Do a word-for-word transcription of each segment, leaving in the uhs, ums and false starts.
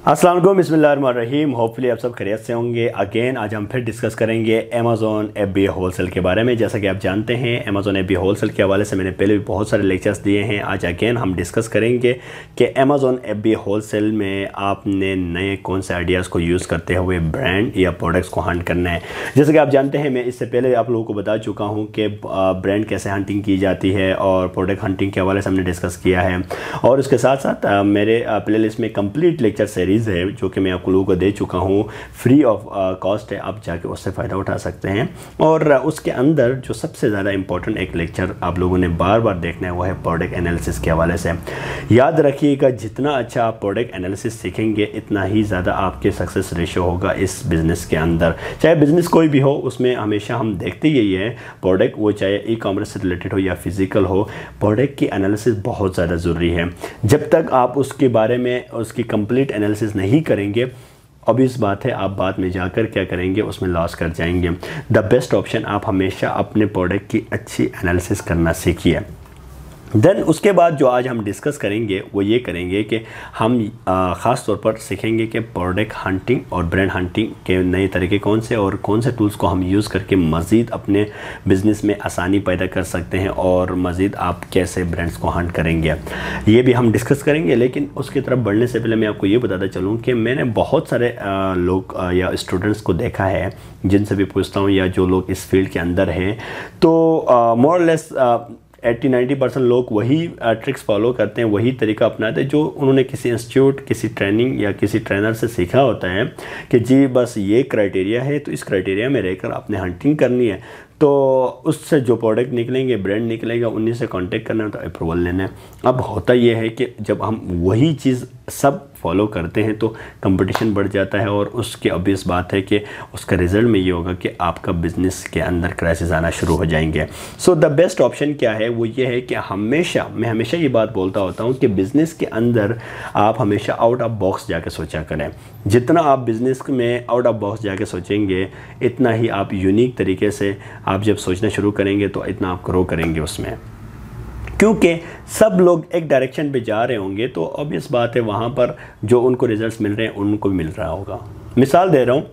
अस्सलाम वालेकुम, बिस्मिल्लाहिर्रहमानिर्रहीम। होपफुली आप सब खैरियत से होंगे। अगेन आज हम फिर डिस्कस करेंगे Amazon F B A wholesale के बारे में। जैसा कि आप जानते हैं Amazon F B A wholesale के हवाले से मैंने पहले भी बहुत सारे लेक्चर्स दिए हैं। आज अगेन हम डिस्कस करेंगे कि Amazon F B A wholesale में आपने नए कौन से आइडियाज़ को यूज़ करते हुए ब्रांड या प्रोडक्ट्स को हंट करना है। जैसे कि आप जानते हैं मैं इससे पहले आप लोगों को बता चुका हूँ कि ब्रांड कैसे हंटिंग की जाती है और प्रोडक्ट हंटिंग के हवाले से हमने डिस्कस किया है। और उसके साथ साथ मेरे प्ले लिस्ट में कंप्लीट लेक्चर सीरीज़ है जो कि मैं आप लोगों को दे चुका हूँ, फ्री ऑफ कॉस्ट है, आप जाके उससे फ़ायदा उठा सकते हैं। और उसके अंदर जो सबसे ज़्यादा इंपॉर्टेंट एक लेक्चर आप लोगों ने बार बार देखना है वो है प्रोडक्ट एनालिसिस के हवाले से। याद रखिएगा, जितना अच्छा आप प्रोडक्ट एनालिसिस सीखेंगे इतना ही ज़्यादा आपके सक्सेस रेशियो होगा इस बिज़नेस के अंदर। चाहे बिज़नेस कोई भी हो, उसमें हमेशा हम देखते यही है प्रोडक्ट, वो चाहे ई कॉमर्स से रिलेटेड हो या फिज़िकल हो, प्रोडक्ट की एनालिसिस बहुत ज़्यादा ज़रूरी है। जब तक आप उसके बारे में उसकी कंप्लीट एनालिसिस नहीं करेंगे, ऑब्वियस बात है आप बाद में जाकर क्या करेंगे, उसमें लॉस कर जाएंगे। द बेस्ट ऑप्शन, आप हमेशा अपने प्रोडक्ट की अच्छी एनालिसिस करना सीखिए। देन उसके बाद जो आज हम डिस्कस करेंगे वो ये करेंगे कि हम ख़ास तौर पर सीखेंगे कि प्रोडक्ट हंटिंग और ब्रांड हंटिंग के नए तरीके कौन से और कौन से टूल्स को हम यूज़ करके मज़ीद अपने बिज़नेस में आसानी पैदा कर सकते हैं और मज़ीद आप कैसे ब्रांड्स को हंट करेंगे, ये भी हम डिस्कस करेंगे। लेकिन उसकी तरफ बढ़ने से पहले मैं आपको ये बताता चलूँ कि मैंने बहुत सारे लोग या स्टूडेंट्स को देखा है जिनसे भी पूछता हूँ या जो लोग इस फील्ड के अंदर हैं, तो more less eighty ninety percent लोग वही ट्रिक्स फॉलो करते हैं, वही तरीका अपनाते हैं जो उन्होंने किसी इंस्टीट्यूट, किसी ट्रेनिंग या किसी ट्रेनर से सीखा होता है कि जी बस ये क्राइटेरिया है तो इस क्राइटेरिया में रहकर आपने हंटिंग करनी है। तो उससे जो प्रोडक्ट निकलेंगे, ब्रांड निकलेगा, उन्हीं से कांटेक्ट करना है तो अप्रूवल लेना है। अब होता ये है कि जब हम वही चीज़ सब फॉलो करते हैं तो कंपटीशन बढ़ जाता है और उसकी ऑब्वियस बात है कि उसका रिज़ल्ट में ये होगा कि आपका बिज़नेस के अंदर क्राइसिस आना शुरू हो जाएंगे। सो द बेस्ट ऑप्शन क्या है, वो ये है कि हमेशा मैं हमेशा ये बात बोलता होता हूँ कि बिज़नेस के अंदर आप हमेशा आउट ऑफ बॉक्स जाके सोचा करें। जितना आप बिज़नेस में आउट ऑफ बॉक्स जाके सोचेंगे इतना ही आप यूनिक तरीके से आप जब सोचना शुरू करेंगे तो इतना आप ग्रो करेंगे उसमें, क्योंकि सब लोग एक डायरेक्शन पे जा रहे होंगे तो ऑब्वियस बात है वहाँ पर जो उनको रिजल्ट्स मिल रहे हैं उनको भी मिल रहा होगा। मिसाल दे रहा हूँ,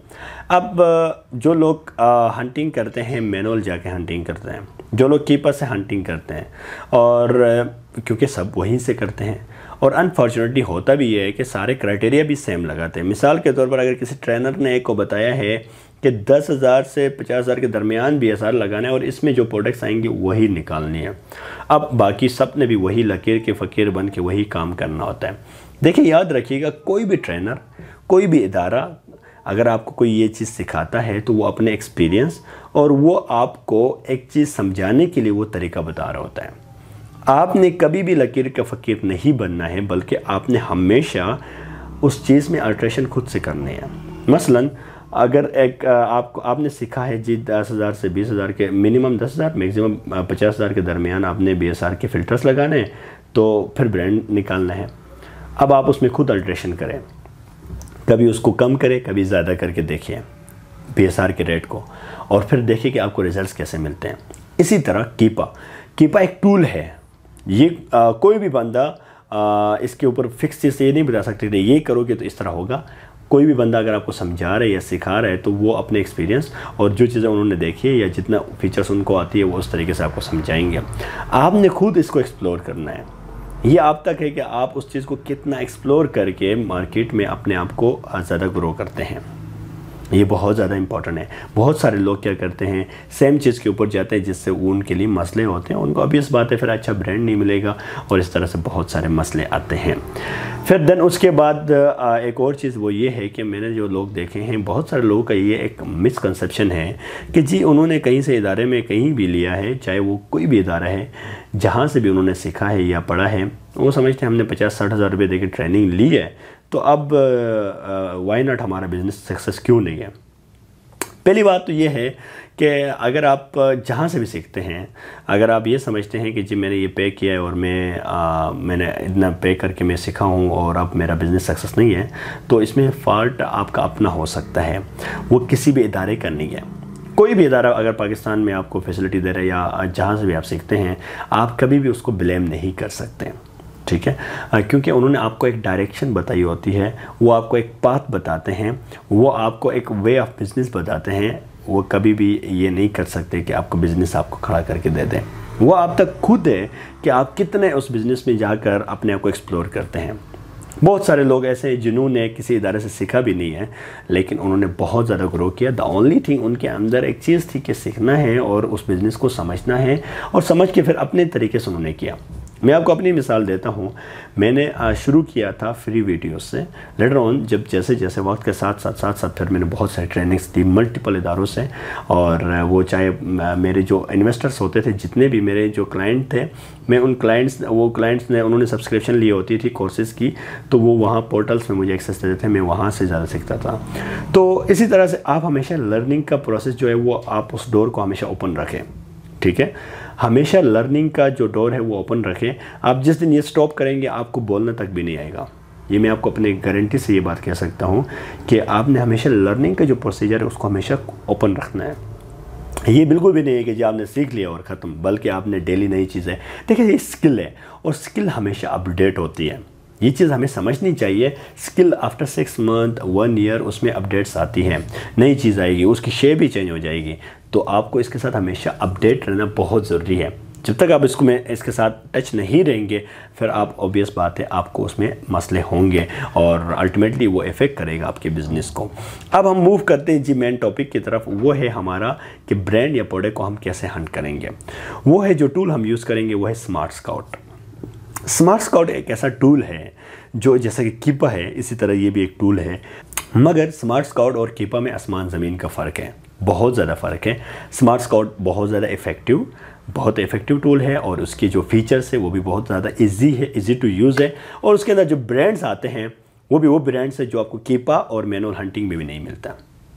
अब जो लोग हंटिंग करते हैं मैनुअल जाके हंटिंग करते हैं, जो लोग कीपर से हंटिंग करते हैं, और क्योंकि सब वहीं से करते हैं और अनफॉर्चुनेटली होता भी ये है कि सारे क्राइटेरिया भी सेम लगाते हैं। मिसाल के तौर पर अगर किसी ट्रेनर ने एक को बताया है कि दस हज़ार से पचास हज़ार के दरमियान बी एस आर लगाना है और इसमें जो प्रोडक्ट्स आएंगे वही निकालनी है, अब बाकी सब ने भी वही लकीर के फ़कीर बन के वही काम करना होता है। देखिए याद रखिएगा, कोई भी ट्रेनर, कोई भी इदारा अगर आपको कोई ये चीज़ सिखाता है तो वो अपने एक्सपीरियंस और वो आपको एक चीज़ समझाने के लिए वो तरीका बता रहा होता है। आपने कभी भी लकीर का फ़कीर नहीं बनना है, बल्कि आपने हमेशा उस चीज़ में अल्ट्रेशन खुद से करनी है। मसलन अगर एक आपको आपने सीखा है जी दस हज़ार से बीस हज़ार के, मिनिमम दस हज़ार मैक्सिमम पचास हज़ार के दरमियान आपने बी एस आर के फ़िल्टर्स लगाने हैं, तो फिर ब्रांड निकालना है। अब आप उसमें खुद अल्ट्रेशन करें, कभी उसको कम करें, कभी ज़्यादा करके देखिए बी एस आर के रेट को, और फिर देखिए कि आपको रिजल्ट्स कैसे मिलते हैं। इसी तरह कीपा कीपा एक टूल है। ये आ, कोई भी बंदा आ, इसके ऊपर फिक्स चीज़ ये नहीं बता सकते ये करोगे तो इस तरह होगा। कोई भी बंदा अगर आपको समझा रहा है या सिखा रहा है तो वो अपने एक्सपीरियंस और जो चीज़ें उन्होंने देखी है या जितना फीचर्स उनको आती है वो उस तरीके से आपको समझाएंगे। आपने खुद इसको एक्सप्लोर करना है। ये आप तक है कि आप उस चीज़ को कितना एक्सप्लोर करके मार्केट में अपने आप को ज़्यादा ग्रो करते हैं। ये बहुत ज़्यादा इंपॉर्टेंट है। बहुत सारे लोग क्या करते हैं, सेम चीज़ के ऊपर जाते हैं जिससे उनके लिए मसले होते हैं, उनको ऑब्वियस बात है फिर अच्छा ब्रांड नहीं मिलेगा और इस तरह से बहुत सारे मसले आते हैं। फिर देन उसके बाद एक और चीज़ वो ये है कि मैंने जो लोग देखे हैं, बहुत सारे लोगों का ये एक मिसकंसेप्शन है कि जी उन्होंने कहीं से इदारे में कहीं भी लिया है, चाहे वो कोई भी इदारा है, जहाँ से भी उन्होंने सीखा है या पढ़ा है, वो समझते हैं हमने पचास साठ हज़ार रुपये देकर ट्रेनिंग ली है तो अब वाई नॉट हमारा बिज़नेस सक्सेस क्यों नहीं है। पहली बात तो ये है कि अगर आप जहाँ से भी सीखते हैं, अगर आप ये समझते हैं कि जी मैंने ये पे किया है और मैं आ, मैंने इतना पे करके मैं सीखा हूँ और अब मेरा बिज़नेस सक्सेस नहीं है, तो इसमें फ़ॉल्ट आपका अपना हो सकता है, वो किसी भी इदारे का नहीं है। कोई भी इदारा अगर पाकिस्तान में आपको फैसिलिटी दे रहा है या जहाँ से भी आप सीखते हैं, आप कभी भी उसको ब्लेम नहीं कर सकते। ठीक है, क्योंकि उन्होंने आपको एक डायरेक्शन बताई होती है, वो आपको एक पाथ बताते हैं, वो आपको एक वे ऑफ बिज़नेस बताते हैं। वो कभी भी ये नहीं कर सकते कि आपको बिज़नेस आपको खड़ा करके दे दें। वो आप तक खुद है कि आप कितने उस बिज़नेस में जाकर अपने आप को एक्सप्लोर करते हैं। बहुत सारे लोग ऐसे हैं जिन्होंने किसी इदारे से सीखा भी नहीं है, लेकिन उन्होंने बहुत ज़्यादा ग्रो किया। द ओनली थिंग उनके अंदर एक चीज़ थी कि सीखना है और उस बिज़नेस को समझना है, और समझ के फिर अपने तरीके से उन्होंने किया। मैं आपको अपनी मिसाल देता हूँ। मैंने शुरू किया था फ्री वीडियोस से। लेटर ऑन जब जैसे जैसे वक्त के साथ साथ साथ साथ फिर मैंने बहुत सारी ट्रेनिंग्स दी मल्टीपल इदारों से, और वो चाहे मेरे जो इन्वेस्टर्स होते थे, जितने भी मेरे जो क्लाइंट थे, मैं उन क्लाइंट्स वो क्लाइंट्स ने उन्होंने सब्सक्रिप्शन ली होती थी कोर्सेज़ की, तो वो वहाँ पोर्टल्स में मुझे एक्सेस देते थे, मैं वहाँ से ज़्यादा सीखता था। तो इसी तरह से आप हमेशा लर्निंग का प्रोसेस जो है वो आप उस डोर को हमेशा ओपन रखें। ठीक है, हमेशा लर्निंग का जो डोर है वो ओपन रखें। आप जिस दिन ये स्टॉप करेंगे आपको बोलने तक भी नहीं आएगा। ये मैं आपको अपने गारंटी से ये बात कह सकता हूँ कि आपने हमेशा लर्निंग का जो प्रोसीजर है उसको हमेशा ओपन रखना है। ये बिल्कुल भी नहीं है कि जी आपने सीख लिया और ख़त्म, बल्कि आपने डेली नई चीज़ें, देखिए ये स्किल है और स्किल हमेशा अपडेट होती है। ये चीज़ हमें समझनी चाहिए। Skill after six month one year उसमें अपडेट्स आती हैं, नई चीज़ आएगी, उसकी शेप भी चेंज हो जाएगी। तो आपको इसके साथ हमेशा अपडेट रहना बहुत ज़रूरी है। जब तक आप इसको में इसके साथ टच नहीं रहेंगे, फिर आप ऑब्वियस बात है आपको उसमें मसले होंगे और अल्टीमेटली वो इफ़ेक्ट करेगा आपके बिज़नेस को। अब हम मूव करते हैं जी मेन टॉपिक की तरफ। वो है हमारा कि ब्रांड या प्रोडक्ट को हम कैसे हंट करेंगे। वो है जो टूल हम यूज़ करेंगे वो है स्मार्ट स्काउट। स्मार्ट स्काउट एक ऐसा टूल है जो जैसा कि कीपा है, इसी तरह ये भी एक टूल है, मगर स्मार्ट स्काउट और कीपा में आसमान ज़मीन का फ़र्क है, बहुत ज़्यादा फ़र्क है। स्मार्ट स्काउट बहुत ज़्यादा इफ़ेक्टिव बहुत इफ़ेक्टिव टूल है और उसके जो फीचर्स है वो भी बहुत ज़्यादा इजी है, इजी टू यूज़ है, और उसके अंदर जो ब्रांड्स आते हैं वो भी वो ब्रांड्स है जो आपको कीपा और मैनुअल हंटिंग में भी नहीं मिलता।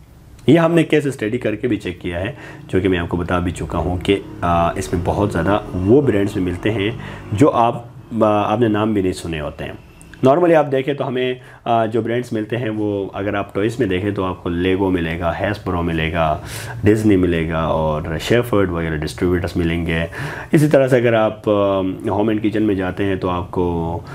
ये हमने केस स्टडी करके भी चेक किया है, जो कि मैं आपको बता भी चुका हूँ कि इसमें बहुत ज़्यादा वो ब्रांड्स में मिलते हैं जो आप आपने नाम भी नहीं सुने होते हैं। नॉर्मली आप देखें तो हमें जो ब्रांड्स मिलते हैं वो, अगर आप टॉयज़ में देखें तो आपको लेगो मिलेगा, हैस्ब्रो मिलेगा, डिज्नी मिलेगा और शेफर्ड वगैरह डिस्ट्रीब्यूटर्स मिलेंगे। इसी तरह से अगर आप होम एंड किचन में जाते हैं तो आपको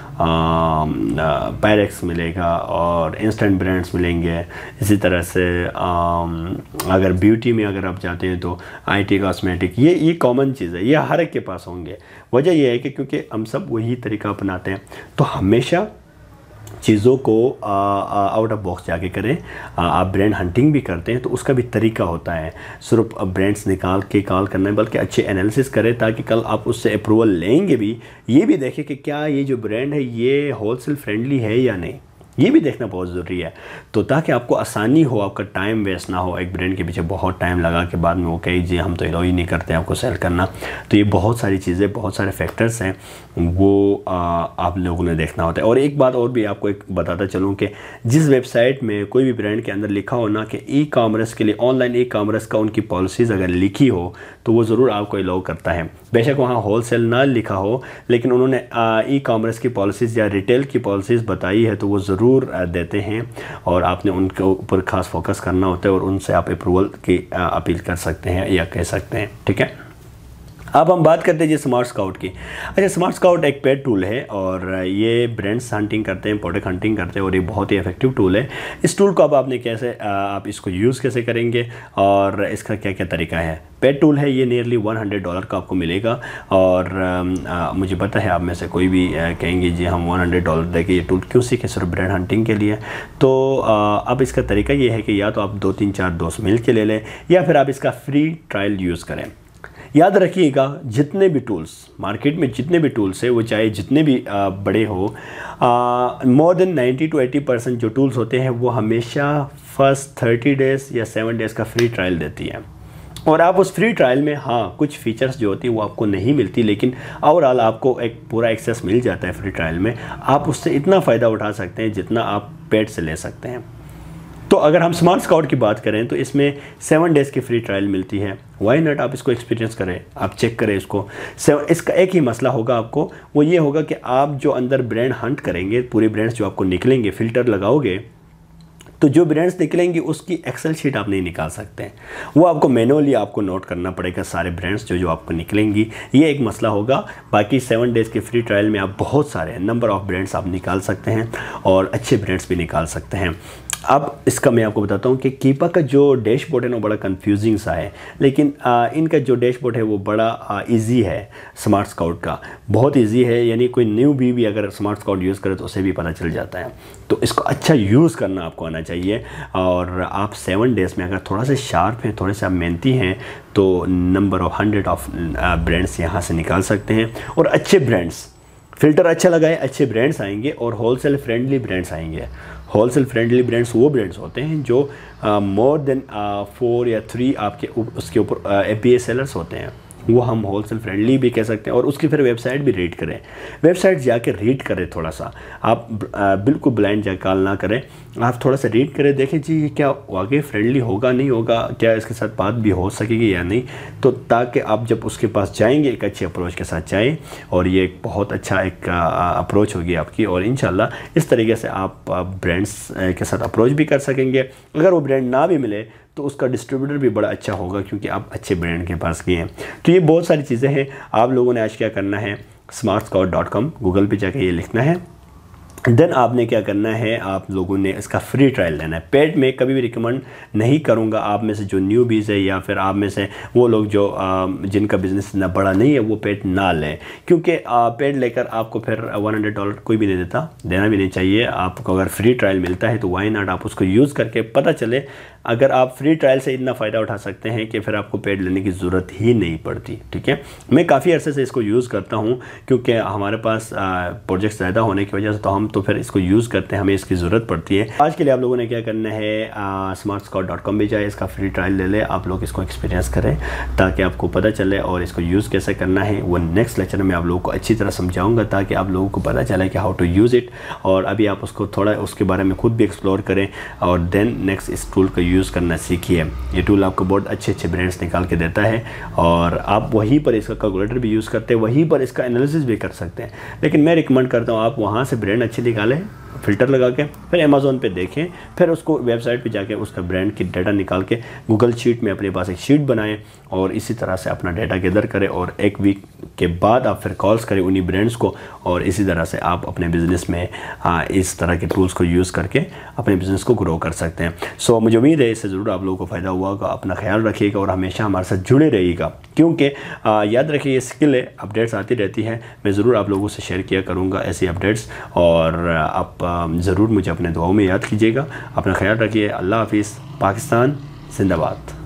पायरेक्स मिलेगा और इंस्टेंट ब्रांड्स मिलेंगे। इसी तरह से आ, अगर ब्यूटी में अगर आप जाते हैं तो आई टी कॉस्मेटिक, ये ये कॉमन चीज़ है, ये हर एक के पास होंगे। वजह यह है कि क्योंकि हम सब वही तरीका अपनाते हैं, तो हमेशा चीज़ों को आउट ऑफ बॉक्स जाके करें। आ, आप ब्रांड हंटिंग भी करते हैं तो उसका भी तरीका होता है, सिर्फ ब्रांड्स निकाल के कॉल करना है, बल्कि अच्छे एनालिसिस करें ताकि कल आप उससे अप्रूवल लेंगे भी, ये भी देखें कि क्या ये जो ब्रांड है ये होलसेल फ्रेंडली है या नहीं, ये भी देखना बहुत ज़रूरी है। तो ताकि आपको आसानी हो, आपका टाइम वेस्ट ना हो। एक ब्रांड के पीछे बहुत टाइम लगा के बाद में वो कही जी हम तो एलो ही नहीं करते आपको सेल करना। तो ये बहुत सारी चीज़ें, बहुत सारे फैक्टर्स हैं, वो आ, आप लोगों ने देखना होता है। और एक बात और भी आपको एक बताता चलूँ कि जिस वेबसाइट में कोई भी ब्रांड के अंदर लिखा हो ना कि ई कॉमर्स के लिए, ऑनलाइन ई कॉमर्स का उनकी पॉलिसीज़ अगर लिखी हो तो वो ज़रूर आपको अलाउ करता है। बेशक वहाँ होल सेल ना लिखा हो, लेकिन उन्होंने ई कॉमर्स की पॉलिसीज़ या रिटेल की पॉलिसीज़ बताई है तो वो ज़रूर देते हैं, और आपने उनके ऊपर खास फोकस करना होता है और उनसे आप अप्रूवल की अपील कर सकते हैं या कह सकते हैं। ठीक है, अब हम बात करते हैं जी स्मार्ट स्काउट की। अच्छा, स्मार्ट स्काउट एक पेड टूल है और ये ब्रांड्स हंटिंग करते हैं, प्रोडक्ट हंटिंग करते हैं, और ये बहुत ही इफेक्टिव टूल है। इस टूल को अब आपने कैसे आप इसको यूज़ कैसे करेंगे और इसका क्या क्या तरीका है। पेड टूल है, ये नियरली वन हंड्रेड डॉलर का आपको मिलेगा, और आ, मुझे पता है आप में से कोई भी आ, कहेंगे जी हम वन हंड्रेड डॉलर देके ये टूल क्यों सीखे, सिर्फ ब्रांड हंटिंग के लिए। तो आ, अब इसका तरीका ये है कि या तो आप दो तीन चार दोस्त मिल के ले लें, या फिर आप इसका फ्री ट्रायल यूज़ करें। याद रखिएगा, जितने भी टूल्स मार्केट में, जितने भी टूल्स है, वो चाहे जितने भी आ, बड़े हो, more than ninety to eighty percent जो टूल्स होते हैं वो हमेशा फर्स्ट थर्टी डेज़ या सेवन डेज़ का फ्री ट्रायल देती है। और आप उस फ्री ट्रायल में हाँ कुछ फीचर्स जो होती है वो आपको नहीं मिलती, लेकिन ओवरऑल आपको एक पूरा एक्सेस मिल जाता है फ्री ट्रायल में। आप उससे इतना फ़ायदा उठा सकते हैं जितना आप पेड से ले सकते हैं। तो अगर हम स्मार्ट स्काउट की बात करें तो इसमें सेवन डेज़ की फ्री ट्रायल मिलती है। वाई नॉट, आप इसको एक्सपीरियंस करें, आप चेक करें इसको। इसका एक ही मसला होगा आपको, वो ये होगा कि आप जो अंदर ब्रांड हंट करेंगे, पूरे ब्रांड्स जो आपको निकलेंगे, फ़िल्टर लगाओगे, तो जो ब्रांड्स निकलेंगी उसकी एक्सेल शीट आप नहीं निकाल सकते हैं, वो आपको मैनुअली आपको नोट करना पड़ेगा सारे ब्रांड्स जो जो आपको निकलेंगी। ये एक मसला होगा। बाकी सेवन डेज़ के फ्री ट्रायल में आप बहुत सारे नंबर ऑफ़ ब्रांड्स आप निकाल सकते हैं और अच्छे ब्रांड्स भी निकाल सकते हैं। अब इसका मैं आपको बताता हूँ कि कीपा का जो डैशबोर्ड है ना बड़ा कंफ्यूजिंग सा है, लेकिन आ, इनका जो डैशबोर्ड है वो बड़ा इजी है। स्मार्ट स्काउट का बहुत इजी है, यानी कोई न्यू बी भी अगर स्मार्ट स्काउट यूज़ करे तो उसे भी पता चल जाता है। तो इसको अच्छा यूज़ करना आपको आना चाहिए। और आप सेवन डेज़ में अगर थोड़ा सा शार्प हैं, थोड़े से आप मेहनती हैं, तो number of hundred of brands यहाँ से निकाल सकते हैं। और अच्छे ब्रांड्स, फ़िल्टर अच्छा लगाए, अच्छे ब्रांड्स आएंगे और होलसेल फ्रेंडली ब्रांड्स आएंगे। होलसेल फ्रेंडली ब्रांड्स वो ब्रांड्स होते हैं जो मोर देन फोर या थ्री आपके उसके ऊपर ए पी ए सेलर्स होते हैं, वो हम होलसेल फ्रेंडली भी कह सकते हैं। और उसकी फिर वेबसाइट भी रीड करें, वेबसाइट जाके रीड करें थोड़ा सा। आप बिल्कुल ब्लाइंड जाके कॉल ना करें, आप थोड़ा सा रीड करें, देखें जी ये क्या वाकई फ्रेंडली होगा नहीं होगा, क्या इसके साथ बात भी हो सकेगी या नहीं। तो ताकि आप जब उसके पास जाएंगे एक अच्छी अप्रोच के साथ जाएं, और ये एक बहुत अच्छा एक अप्रोच होगी आपकी। और इंशाल्लाह इस तरीके से आप ब्रांड्स के साथ अप्रोच भी कर सकेंगे। अगर वो ब्रांड ना भी मिले तो उसका डिस्ट्रीब्यूटर भी बड़ा अच्छा होगा, क्योंकि आप अच्छे ब्रांड के पास गए हैं। तो ये बहुत सारी चीज़ें हैं। आप लोगों ने आज क्या करना है, smart scout dot com Google पे जाके ये लिखना है। देन आपने क्या करना है, आप लोगों ने इसका फ्री ट्रायल लेना है। पेड में कभी भी रिकमेंड नहीं करूंगा आप में से जो न्यू बीज है या फिर आप में से वो लोग जो आ, जिनका बिज़नेस इतना बड़ा नहीं है, वो पेड ना लें, क्योंकि पेड लेकर आपको फिर वन हंड्रेड डॉलर कोई भी नहीं देता, देना भी नहीं चाहिए। आपको अगर फ्री ट्रायल मिलता है तो वाई नॉट, आप उसको यूज़ करके पता चले। अगर आप फ्री ट्रायल से इतना फ़ायदा उठा सकते हैं कि फिर आपको पेड लेने की ज़रूरत ही नहीं पड़ती। ठीक है, मैं काफ़ी अरसे से इसको यूज़ करता हूँ, क्योंकि हमारे पास प्रोजेक्ट ज़्यादा होने की वजह से तो हम तो फिर इसको यूज़ करते हैं, हमें इसकी ज़रूरत पड़ती है। आज के लिए आप लोगों ने क्या करना है, स्मार्ट स्काउट डॉट कॉम भी जाए, इसका फ्री ट्रायल ले ले, आप लोग इसको एक्सपीरियंस करें ताकि आपको पता चले। और इसको यूज़ कैसे करना है वो नेक्स्ट लेक्चर में आप लोगों को अच्छी तरह समझाऊँगा, ताकि आप लोगों को पता चले कि हाउ टू यूज़ इट। और अभी आप उसको थोड़ा उसके बारे में खुद भी एक्सप्लोर करें और देन नेक्स्ट इस टूल को यूज़ करना सीखिए। ये टूल आपको बहुत अच्छे अच्छे ब्रांड्स निकाल के देता है, और आप वहीं पर इसका कैलकुलेटर भी यूज़ करते हैं, वहीं पर इसका एनालिसिस भी कर सकते हैं। लेकिन मैं रिकमेंड करता हूँ आप वहाँ से ब्रांड अच्छे निकालें, फ़िल्टर लगा के, फिर अमेज़ोन पे देखें, फिर उसको वेबसाइट पे जाके उसका ब्रांड की डाटा निकाल के गूगल शीट में अपने पास एक शीट बनाएं, और इसी तरह से अपना डाटा गैदर करें। और एक वीक के बाद आप फिर कॉल्स करें उन्हीं ब्रांड्स को, और इसी तरह से आप अपने बिज़नेस में आ, इस तरह के टूल्स को यूज़ करके अपने बिज़नेस को ग्रो कर सकते हैं। सो मुझे उम्मीद है इससे ज़रूर आप लोगों को फ़ायदा हुआ होगा। अपना ख्याल रखिएगा और हमेशा हमारे साथ जुड़े रहिएगा, क्योंकि याद रखिए ये स्किल है, अपडेट्स आती रहती हैं। मैं ज़रूर आप लोगों से शेयर किया करूँगा ऐसी अपडेट्स, और आप ज़रूर मुझे अपने दुआओं में याद कीजिएगा। अपना ख्याल रखिए। अल्लाह हाफिज़। पाकिस्तान जिंदाबाद।